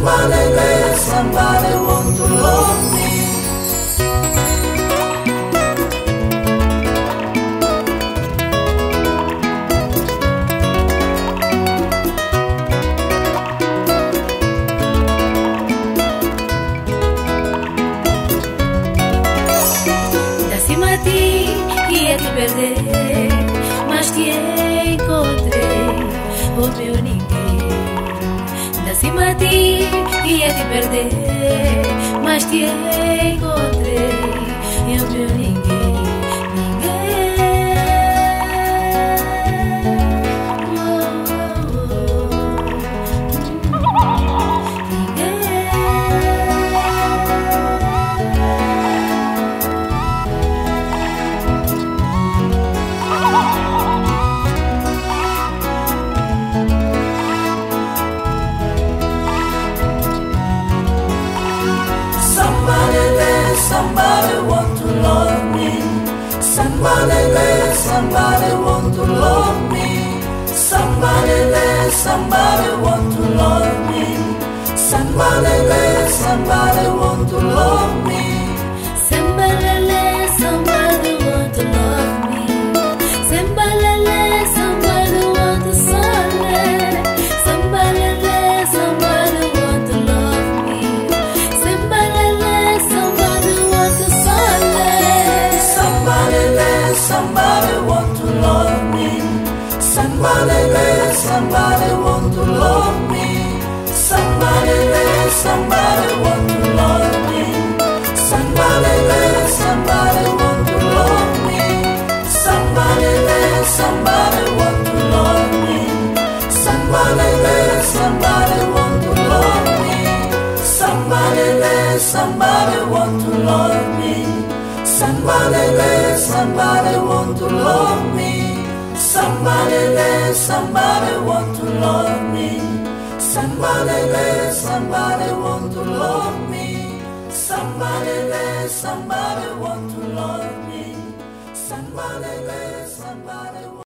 somebody want to love me. Acima de ti ia te perder, mas te encontrei, o meu ninguém. De cima de ti ia te perder, mas te encontrei, e o meu ninguém. Somebody want to love me. Somebody want to love me. Somebody want to love me. Somebody want to love me. Somebody want to love me. Somebody want to solve. Somebody want to love me. Somebody want to love me. Somebody want to love me. Somebody want to love me. Somebody want to love me. Somebody want to love me. Somebody want to love me. Somebody want to love me. Somebody want to love me. Somebody want to love me. Somebody want to love me. Somebody want to love me. Somebody